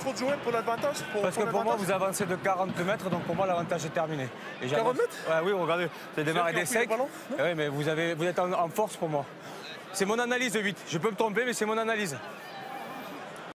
trop de jouer pour l'avantage? Parce que pour moi, vous avancez de 40 mètres, donc pour moi, l'avantage est terminé. Et 40 mètres? Oui, regardez, vous avez démarré des secs. Oui, mais vous êtes en force pour moi. C'est mon analyse de 8. Je peux me tromper, mais c'est mon analyse.